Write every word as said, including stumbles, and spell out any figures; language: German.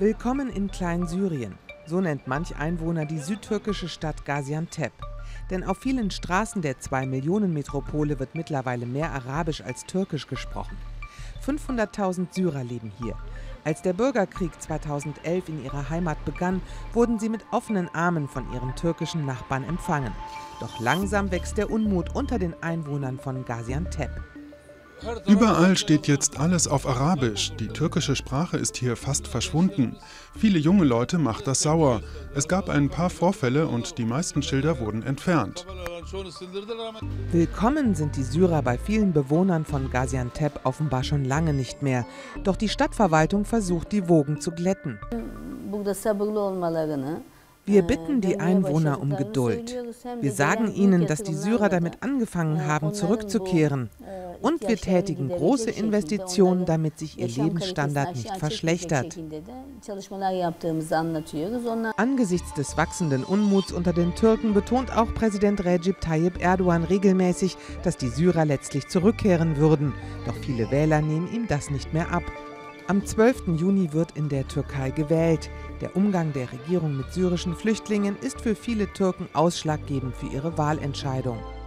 Willkommen in Kleinsyrien. So nennt manch Einwohner die südtürkische Stadt Gaziantep. Denn auf vielen Straßen der Zwei-Millionen-Metropole wird mittlerweile mehr Arabisch als Türkisch gesprochen. fünfhunderttausend Syrer leben hier. Als der Bürgerkrieg zweitausendelf in ihrer Heimat begann, wurden sie mit offenen Armen von ihren türkischen Nachbarn empfangen. Doch langsam wächst der Unmut unter den Einwohnern von Gaziantep. Überall steht jetzt alles auf Arabisch. Die türkische Sprache ist hier fast verschwunden. Viele junge Leute macht das sauer. Es gab ein paar Vorfälle und die meisten Schilder wurden entfernt. Willkommen sind die Syrer bei vielen Bewohnern von Gaziantep offenbar schon lange nicht mehr. Doch die Stadtverwaltung versucht, die Wogen zu glätten. Wir bitten die Einwohner um Geduld. Wir sagen ihnen, dass die Syrer damit angefangen haben, zurückzukehren. Und wir tätigen große Investitionen, damit sich ihr Lebensstandard nicht verschlechtert. Angesichts des wachsenden Unmuts unter den Türken betont auch Präsident Recep Tayyip Erdogan regelmäßig, dass die Syrer letztlich zurückkehren würden. Doch viele Wähler nehmen ihm das nicht mehr ab. Am zwölften Juni wird in der Türkei gewählt. Der Umgang der Regierung mit syrischen Flüchtlingen ist für viele Türken ausschlaggebend für ihre Wahlentscheidung.